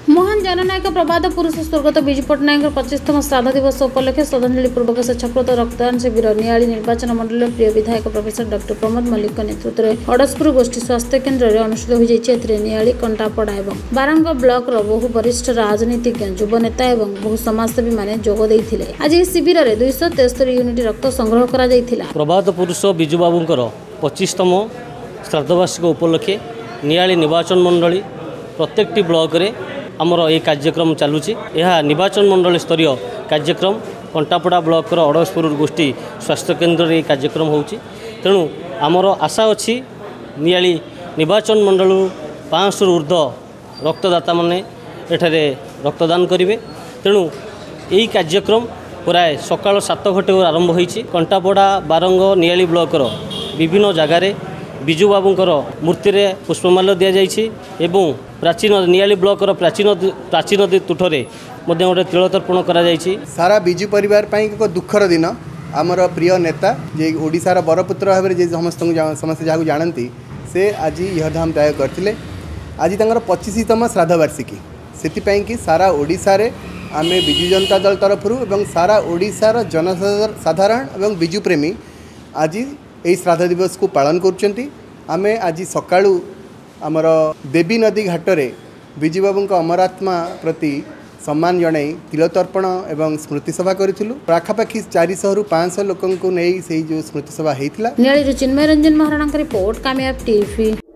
महान जननायक प्रबाद पुरुष स्वर्गत विजु पट्टनायक 25तम श्राद्ध दिवस उपलक्षे श्रद्धांजलि पूर्वक स्वेच्छाकृत रक्तदान शिविर नियाली निर्वाचन मंडल प्रिय विधायक प्रोफेसर डॉक्टर प्रमोद मल्लिक नेतृत्व में हड़सपुर गोष्ठी स्वास्थ्य केन्द्र में अनुष्ठित हो नियाली कंटापड़ा और बारंग ब्लॉक बहु वरिष्ठ राजनीतिज्ञ युव नेता और बहु समाजसेवी माने जोग देइथिले। आज इस शिविर में 273 यूनिट रक्त संग्रह करा जाइथिला। प्रबाद पुरुष विजु बाबूंकर 25तम श्राद्धवार्षिक उपलक्षे नियाली निर्वाचन मंडली प्रत्येक ब्लॉक रे आमर ये कार्यक्रम चलुची। यह निर्वाचन मंडल स्तरीय कार्यक्रम कंटापड़ा ब्लॉक अड़सपुर गोष्ठी स्वास्थ्य केन्द्र रे कार्यक्रम होउची। तेणु आमर आशा अच्छी नियाली निर्वाचन मंडल 500 ऊर्ध्व रक्तदाता माने एठारे रक्तदान करेंगे। तेणु यही कार्यक्रम प्राय सकाल 7 घटे आरंभ होईची। कंटापड़ा बारंग नियाली ब्लॉकर विभिन्न जगार विजु बाबूंकर मूर्ति रे पुष्पमाल्य दि जाइछि एवं प्राचीन नियाली ब्लॉकर प्राचीन तुठरे गोटे तिल तर्पण करा जाइछि। सारा विजु परिवार पाई एक दुखर दिन आमर प्रिय नेता जे ओडिशार बरपुत्र भाव में समस्त जहाँ जानती से आज यह धाम त्याग करते। आज तंगर 25तम श्राद्ध वार्षिकी से कि सारा ओडिशा रे आमे विजु जनता दल तरफ एवं सारा ओडिशार जनसाधारण एवं विजु प्रेमी आज यही श्राद्ध दिवस को पालन करुँच। आमे आज सकाळू आमर देवी नदी घाटरे विजु बाबू अमरात्मा प्रति सम्मान जनाई तिल तर्पण एवं स्मृति सभा करूँ। पाखापाखि 400 ରୁ 500 लोक नहीं से जो स्मृति सभा होता। Chinmay Ranjan Maharana report Kamyab TV.